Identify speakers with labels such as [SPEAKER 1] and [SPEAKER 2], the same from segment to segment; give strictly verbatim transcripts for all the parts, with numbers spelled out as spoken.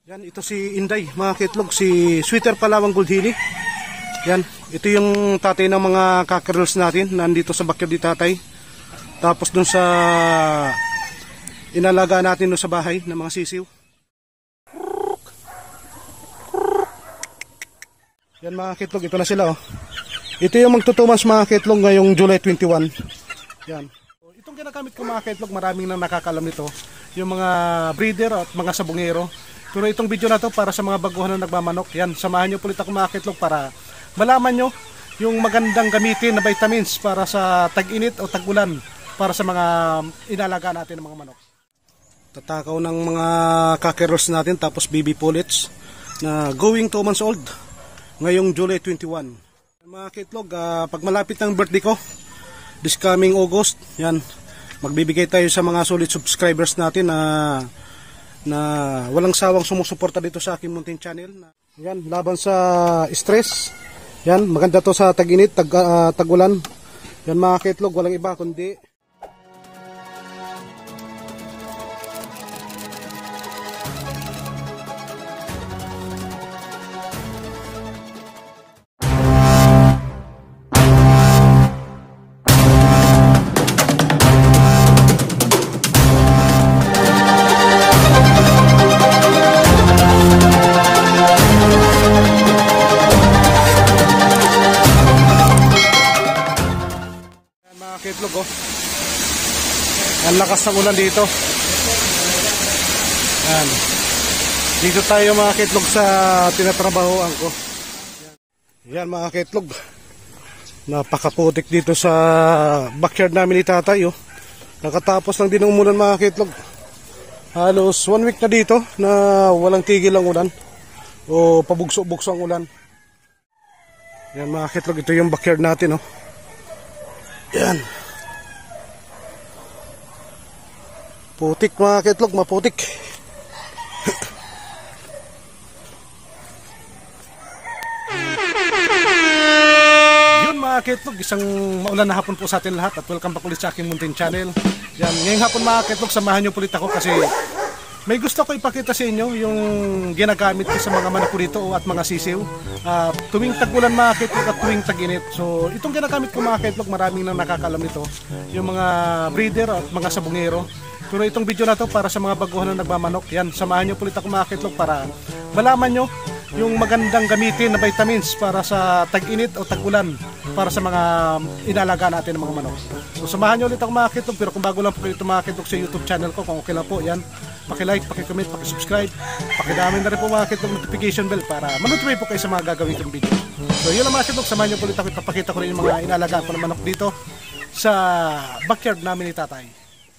[SPEAKER 1] Yan, ito si Inday, mga kitlog, si Sweeter Palawang Goldhili. Yan, ito yung tatay ng mga cockerels natin, nandito sa backyard ni tatay. Tapos dun sa inalaga natin dun sa bahay ng mga sisiw. Yan mga kitlog, ito na sila oh. Ito yung magtutumas mga kitlog ngayong July twenty-one. Yan. Itong ginagamit ko mga kitlog, maraming nang nakakalam nito. Yung mga breeder at mga sabungero. Pero itong video na to para sa mga baguhan na nagmamanok. Yan, samahan nyo po ulit ako mga kitlog para malaman nyo yung magandang gamitin na vitamins para sa tag-init o tag-ulan para sa mga inalaga natin ng mga manok. Tatakaw ng mga cockerels natin tapos baby pullets na going two months old ngayong July twenty-one. Mga kitlog, uh, pag malapit ng birthday ko this coming August, yan, magbibigay tayo sa mga solid subscribers natin na uh, na walang sawang sumusuporta dito sa aking munting channel. Yan, laban sa stress. Yan, maganda to sa tag-init, tag, uh, tag-ulan. Yan mga kitlog, walang iba kundi kitlog oh. Ang lakas ng ulan dito. Yan. Dito tayo mga kitlog sa tinatrabahoan ko. Yan mga kitlog. Napakaputik dito sa backyard namin ni tatay oh. Nakatapos lang din ng umulan mga kitlog. Halos one week na dito na walang tigil ang ulan. O pabugso-bugso ang ulan. Yan mga kitlog, ito yung backyard natin oh. Yan. Putik mga kitlog, maputik. Yun mga kitlog, isang maulan na hapon po sa atin lahat at welcome back ulit sa aking munting channel. Yan, ngayong hapon mga kitlog, samahan nyo ulit ako kasi may gusto ko ipakita sa inyo yung ginagamit ko sa mga manok dito at mga sisiw. Uh, tuwing tag-ulan mga kitlog at tuwing tag-init. So itong ginagamit ko mga kitlog, maraming nang nakakalam nito. Yung mga breeder at mga sabungero. Pero itong video na to para sa mga baguhan na nagmamanok. Yan, samahan nyo ulit ako mga kitlog para malaman nyo yung magandang gamitin na vitamins para sa tag-init o tag-ulan para sa mga inalaga natin ng mga manok. So samahan nyo ulit ako mga kitlog, pero kung bago lang po kayo mga kitlog sa YouTube channel ko, kung okay lang po, yan, paki-like, paki-comment, paki-subscribe, paki-dami na rin po mga kitlog notification bell para manotify po kayo sa mga gagawin kong video. So yun lang mga kitlog, samahan nyo ulit ako, ipapakita ko rin yung mga inalagaan ko ng manok dito sa backyard namin ni tatay.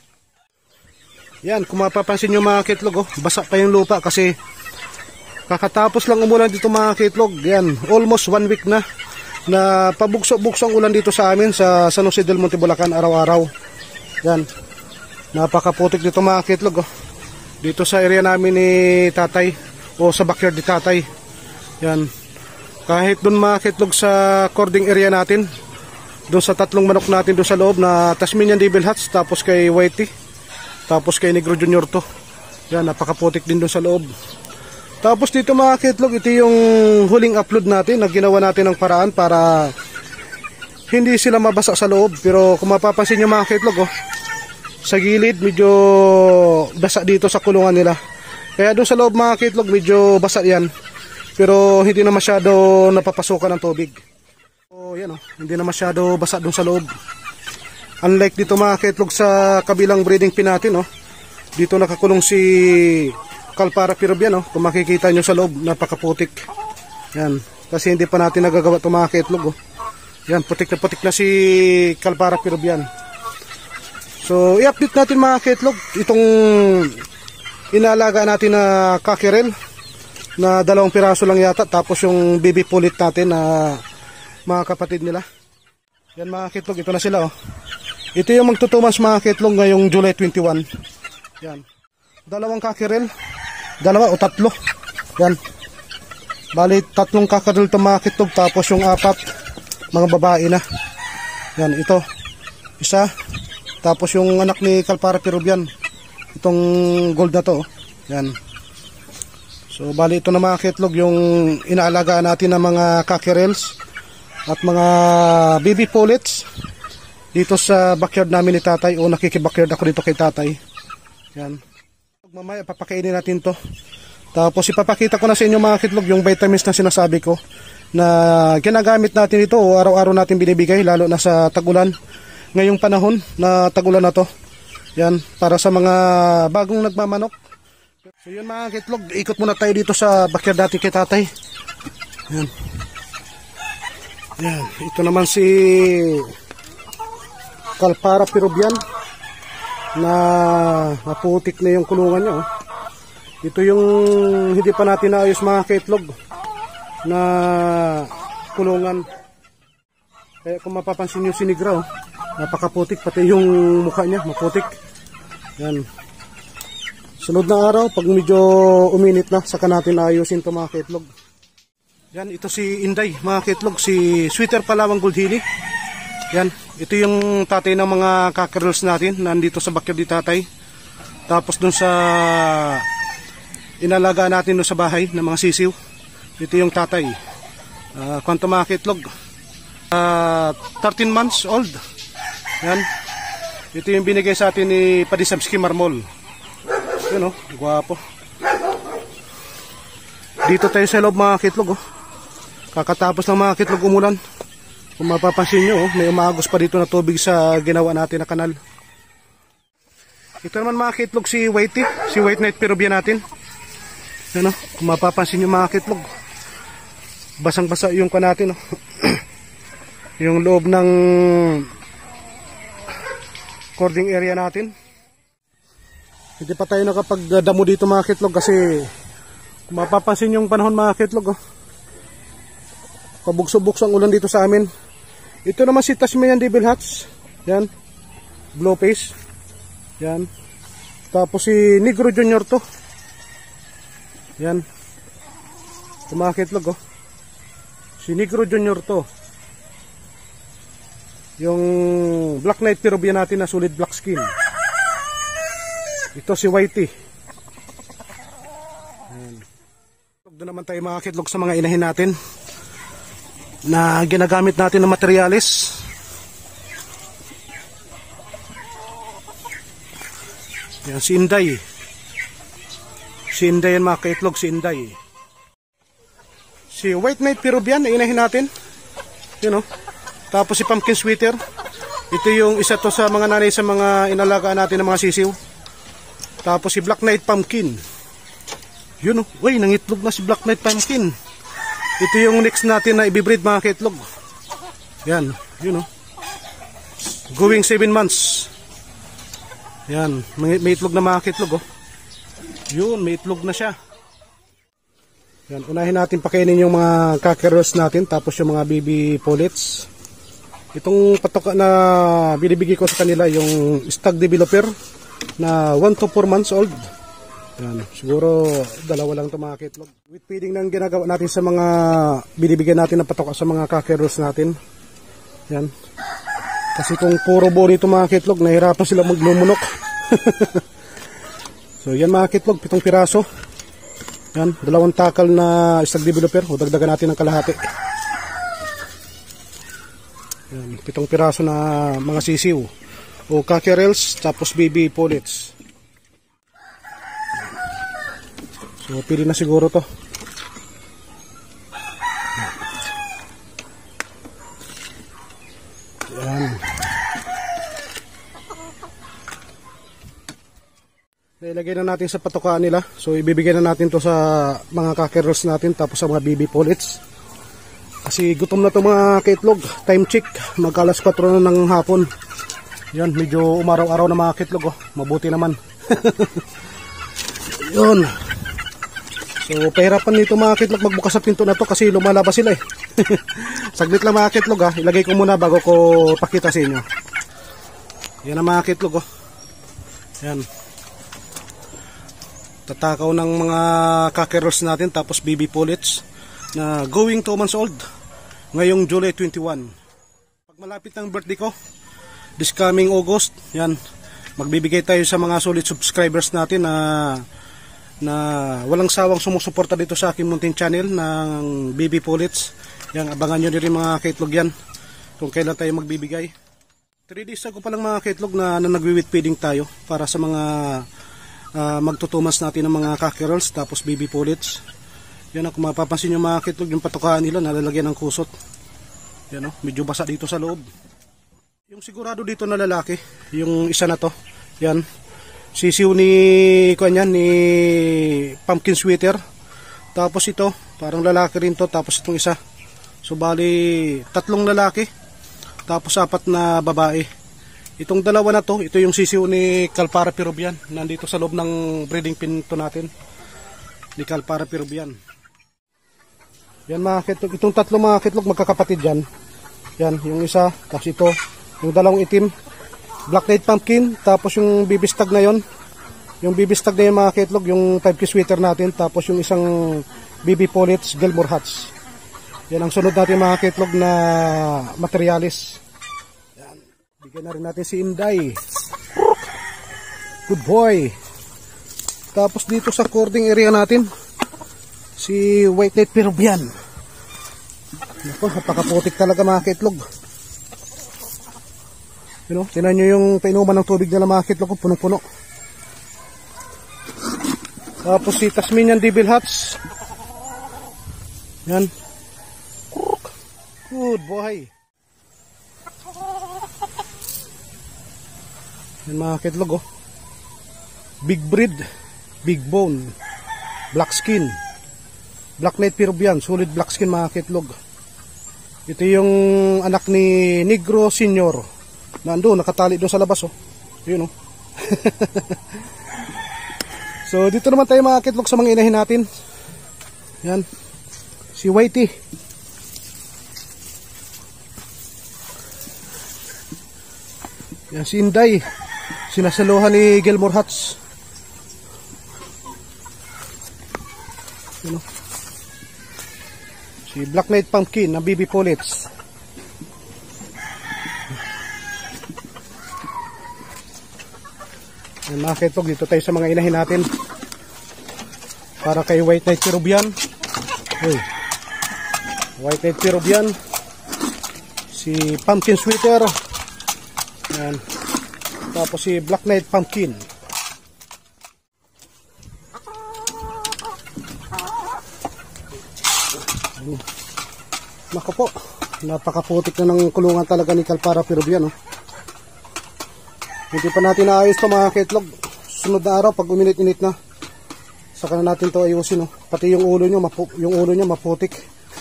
[SPEAKER 1] Yan, kung mapapansin nyo mga kitlog, oh, basa pa yung lupa kasi kakatapos lang umulan dito mga kitlog. Yan, almost one week na na pabugso-bugso ang ulan dito sa amin sa San Jose del Monte, Bulacan araw-araw. Yan, napakaputik dito mga kitlog oh. Dito sa area namin ni tatay o sa backyard ni tatay. Yan, kahit dun mga kitlog sa cording area natin, dun sa tatlong manok natin dun sa loob na Tasmanian Devil Hats, tapos kay Whitey, tapos kay Negro Junior to. Yan, napakaputik din dun sa loob. Tapos dito mga kitlog, ito yung huling upload natin na ginawa natin ng paraan para hindi sila mabasa sa loob. Pero kung mapapansin nyo mga kitlog oh, sa gilid medyo basa dito sa kulungan nila. Kaya doon sa loob mga kitlog medyo basa yan, pero hindi na masyado napapasukan ng tubig. So yan oh, hindi na masyado basa doon sa loob. Unlike dito mga kitlog sa kabilang breeding pin natin oh, dito nakakulong si Calpara Peruvian oh, kung makikita nyo sa loob, napakaputik. Yan, kasi hindi pa natin nagagawa itong mga kitlog oh. Yan, putik na putik na si Calpara Peruvian. So i-update natin mga kitlog itong inalaga natin na cockerel na dalawang piraso lang yata, tapos yung baby pullet natin na mga kapatid nila. Yan mga kitlog, ito na sila oh. Ito yung magtutumas mga kitlog ngayong July twenty-one. Yan, dalawang cockerel, dalawa o tatlo. Yan, bali tatlong cockerel itong mga kitlog, tapos yung apat mga babae na. Yan, ito isa, tapos yung anak ni Calpara Peruvian, itong gold na to. Yan, So bali ito na mga kitlog yung inaalagaan natin ng mga cockerels at mga baby pullets dito sa backyard namin ni tatay, o nakikibackyard ako dito kay tatay. Yan. Mamaya papakainin natin to. Tapos ipapakita ko na sa inyo mga kitlog yung vitamins na sinasabi ko na ginagamit natin ito o araw-araw natin binibigay, lalo na sa tagulan. Ngayong panahon na tagulan na to. Yan, para sa mga bagong nagmamanok. So yun mga kitlog, ikot muna tayo dito sa backyard natin kay tatay. Yan. Yan, ito naman si Calpara peruvian na maputik na yung kulungan niya. Oh. Ito yung hindi pa natin naayos mga kitlog na kulungan. Kaya kung mapapansin nyo si Negra, oh, napakaputik, pati yung mukha niya maputik. Yan. Sunod na araw, pag medyo uminit na, saka natin ayusin ito mga kitlog. Yan, ito si Inday mga kitlog, si Sweeter Palawang Goldhili. Yan, ito yung tatay ng mga cockerels natin, nandito sa backyard ni tatay. Tapos dun sa inalagaan natin dun sa bahay ng mga sisiw, ito yung tatay. Uh, kwanto mga kitlog, uh, thirteen months old. Yan, ito yung binigay sa atin ni Padisabski Marmol. Yun, oh, guwapo. Dito tayo sa loob mga kitlog, oh. Kakatapos ng mga kitlog umulan. Kung mapapansin nyo, oh, may umagos pa dito na tubig sa ginawa natin na kanal. Ito naman mga kitlog si Whitey, si White Knight Peruvian natin. Yan, oh, kung mapapansin nyo mga kitlog, basang-basa yung ka natin, oh. Yung loob ng cording area natin. Hindi pa tayo nakapagdamo dito mga kitlog kasi kung mapapansin yung panahon mga kitlog, oh, pabukso-bukso ang ulan dito sa amin. Ito naman si Tasmanian Devil Hats. Yan, blow face. Yan. Tapos si Negro Junior to. Yan, ito mga kitlog, oh, si Negro Junior to. Yung Black Knight Peruvian natin na solid black skin. Ito si Whitey. Doon naman tayo mga kitlog sa mga inahin natin na ginagamit natin ng materyales. Yan si Inday. Si Inday yan mga kitlog, si Inday. Si White Knight Peruvian na inahin natin. Yun, oh. Tapos si Pumpkin Sweeter. Ito yung isa to sa mga nanay sa mga inalagaan natin ng mga sisiw. Tapos si Black Knight Pumpkin. Yun, oh. Uy, nangitlog na si Black Knight Pumpkin. Ito yung next natin na ibibreed mga kitlog. Yan, yun, oh. Going seven months. Yan, may, may itlog na mga kitlog, oh. Yun, may itlog na siya. Yan, unahin natin pakainin yung mga cockerels natin, tapos yung mga baby pullets. Itong patoka na binibigay ko sa kanila, yung stag developer na one to four months old. Yan, siguro dalawa lang ito mga kitlog. With feeding nang ginagawa natin sa mga binibigyan natin ng patoka sa mga cockerels natin. Yan. Kasi kung puro buo nito mga kitlog, nahirapan sila maglumunok. So yan mga kitlog, pitong piraso. Yan, dalawang takal na stag developer. O dagdagan natin ng kalahati. Yan, pitong piraso na mga sisiw o cockerels, tapos baby pullets. So pili na siguro to. Yan. Nailagay na natin sa patokaan nila. So ibibigay na natin to sa mga cockerels natin, tapos sa mga baby pullets. Kasi gutom na to mga kitlog. Time check, mag alas kwatro na ng hapon. Yan, medyo umaraw-araw na mga kitlog, oh. Mabuti naman. Yun. So pahirapan nito mga kitlog magbukas sa pinto na to kasi lumalabas sila eh. Saglit lang mga kitlog, ha. Ilagay ko muna bago ko pakita sa inyo. Yan ang mga kitlog, oh. Yan. Tatakaw ng mga cockerels natin, tapos baby pullets na going two months old ngayong July twenty-one. Pag malapit ng birthday ko this coming August, yan, magbibigay tayo sa mga solid subscribers natin na na walang sawang sumusuporta dito sa aking munting channel ng B B Pullets. Yan, abangan nyo rin mga kaitlog yan kung kailan tayo magbibigay. three days ago pa lang mga kaitlog na, na nagwi-wheat feeding tayo para sa mga uh, magtutumas natin ng mga cockerels tapos B B Pullets. Yan, kung mapapansin nyo mga kaitlog, yung patukaan nila nalalagyan ng kusot. Yan, oh, medyo basa dito sa loob. Yung sigurado dito na lalaki, yung isa na to, yan, sisiw ni, kuan yan, ni pumpkin sweater. Tapos ito, parang lalaki rin to, tapos itong isa. So bali, tatlong lalaki, tapos apat na babae. Itong dalawa na to, ito yung sisiw ni Calpara Peruvian, nandito sa loob ng breeding pin to natin, ni Calpara Peruvian. Yan mga kitlog, itong tatlong mga kitlog magkakapatid yan. Yan, yung isa, tapos ito, yung dalawang itim, black-eyed pumpkin, tapos yung bibistag na yon, yung bibistag na yun mga kitlog, yung five K sweater natin, tapos yung isang B B Pullets Gilmore Hats. Yan ang sunod natin mga kitlog na materialis. Yan, bigyan na rin natin si Inday. Good boy. Tapos dito sa cording area natin, si White-Necked Peruvian. Naku, napakaputik talaga mga kitlog. You know, tinan nyo yung painuman ng tubig nila mga kitlog, punong-puno. Tapos si Tasmanian Devil Hats. Yan. Good boy. Yan mga kitlog, oh. Big breed, big bone, black skin, Black-Necked Peruvian, solid black skin mga kitlog. Ito yung anak ni Negro Senior. Nandun, nakatali doon sa labas, oh. Yun, oh. So, dito naman tayo mga kitlog sa mga inahin natin. Yan. Si Whitey. Yan, si Inday. Sinasaluhan ni Gilmore Hats. Yun, oh. Si Black-Necked Pumpkin ng B B Pullets. Yan mga kitlog, dito tayo sa mga inahin natin. Para kay White-Necked Peruvian. Uy. White-Necked Peruvian. Si Pumpkin Sweater. Yan. Tapos si Black-Necked Pumpkin. Naku po, napakaputik na ng kulungan talaga ni Calpara Peruvian, oh. Hindi pa natin naayos ito mga kitlog. Sunod na araw pag uminit-init na, saka na natin ito ayusin, oh. Pati yung ulo nyo, mapu yung ulo nyo maputik.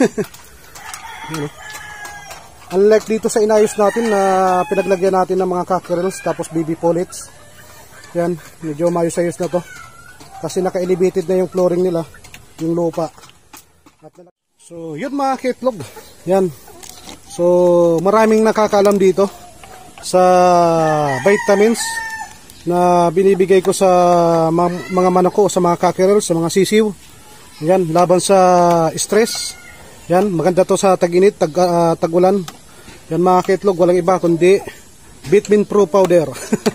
[SPEAKER 1] Yun, oh. Unlike dito sa inayos natin na pinaglagyan natin ng mga cockerels tapos B B Pullets. Yan, medyo mayos-ayos na to kasi naka-elevated na yung flooring nila, yung lupa. At so yun mga kitlog, yan. So maraming nakakaalam dito sa vitamins na binibigay ko sa mga manok ko, sa mga cockerels, sa mga sisiw. Yan, laban sa stress. Yan, maganda to sa tag-init, tag, uh, tag-ulan. Yan mga kitlog, walang iba kundi Vitamin Pro Powder.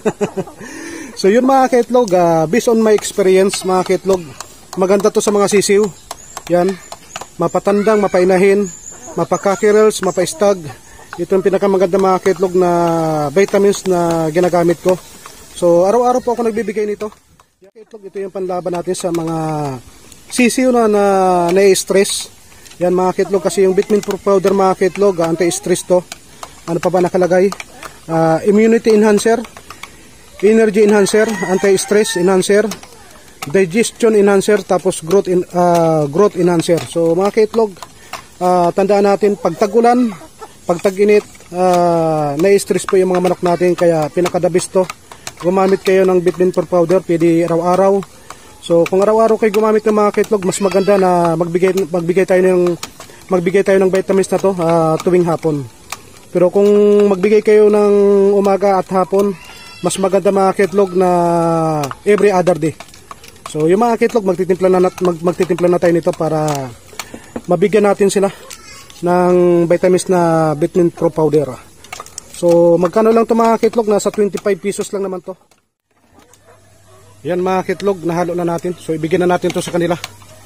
[SPEAKER 1] So yun mga kitlog, uh, based on my experience mga kitlog, maganda to sa mga sisiw. Yan, mapatandang, mapainahin, mapakakerels, mapaistag. Ito yung pinakamaganda mga kitlog na vitamins na ginagamit ko. So araw-araw po ako nagbibigay nito. Kitlog, ito yung panlaban natin sa mga sisiw na na na-stress. Yan mga kitlog, kasi yung Vitamin Pro Powder mga kitlog, anti-stress to. Ano pa ba nakalagay? Uh, immunity enhancer, energy enhancer, anti-stress enhancer, digestion enhancer, tapos growth in, uh, growth enhancer. So mga kitlog, uh, tandaan natin pag tag-ulan, pag tag-init, uh, na-stress po yung mga manok natin, kaya pinakadabis to. Gumamit kayo ng Vitamin Pro Powder, pwede araw-araw. So kung araw-araw kayo gumamit ng mga kitlog, mas maganda na magbigay magbigay tayo ng magbigay tayo ng vitamins na to uh, tuwing hapon. Pero kung magbigay kayo ng umaga at hapon, mas maganda mga kitlog na every other day. So yung mga kitlog, magtitimpla na, mag, magtitimpla na tayo nito para mabigyan natin sila ng vitamins na Vitamin Pro Powder. So magkano lang ito mga kitlog? Nasa twenty-five pesos lang naman to. Yan mga kitlog, nahalo na natin. So ibigyan na natin to sa kanila.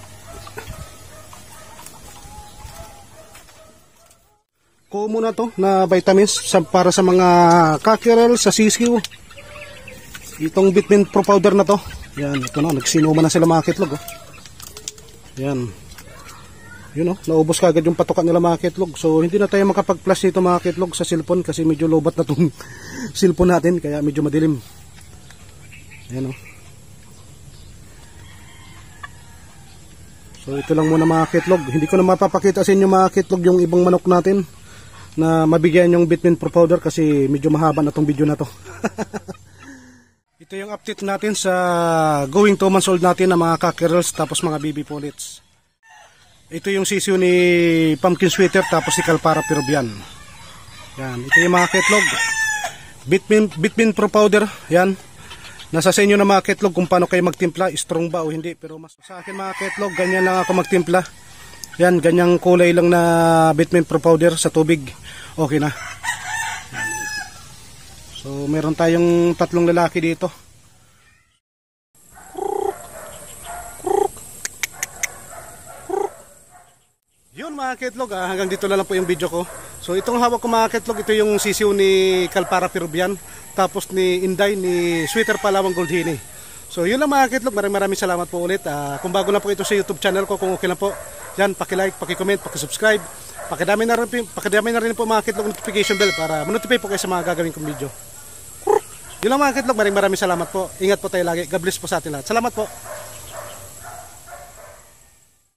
[SPEAKER 1] Kuha muna to na vitamins sa, para sa mga cockerel, sa sisiw. Itong vitamin pro powder na to. Yan, ito na, nagsinuma na sila mga kitlog. Oh. Yan. Yun oh, naubos kagad yung patukan nila mga kitlog. So hindi na tayo makapag-flash nito mga kitlog sa cellphone kasi medyo lobat na tong cellphone natin, kaya medyo madilim. Yan oh. So ito lang muna mga kitlog. Hindi ko na mapapakita sa inyo mga kitlog yung ibang manok natin na mabigyan yung vitamin pro powder kasi medyo mahaba na tong video na to. Ito yung update natin sa going two months old natin na mga cockerels tapos mga baby pullets. Ito yung sisiw ni pumpkin sweater tapos si Calpara peruvian. Yan, ito yung mga kitlog. Vitamin, vitamin pro powder, yan. Nasa sa inyo na mga ketlog kung paano kayo magtimpla, strong ba o hindi. Pero mas sa akin mga ketlog, ganyan lang ako magtimpla. Yan, ganyang kulay lang na vitamin pro powder sa tubig. Okay na. So meron tayong tatlong lalaki dito. Yun mga ketlog, ah, hanggang dito na lang po yung video ko. So itong hawak ko mga ketlog, ito yung sisiw ni Calpara peruvian. Tapos ni Inday, ni Sweater Palawang Goldhini. So yun lang mga kitlog, maraming maraming salamat po ulit. Uh, kung bago lang po ito sa YouTube channel ko, kung okay lang po, yan, paki-like, paki-comment, paki-subscribe. Pakidami na rin, pakidami na rin po mga kitlog notification bell para ma-notify po kayo sa mga gagawin kong video. Yun lang mga kitlog, maraming maraming salamat po. Ingat po tayo lagi. God bless po sa atin lahat. Salamat po.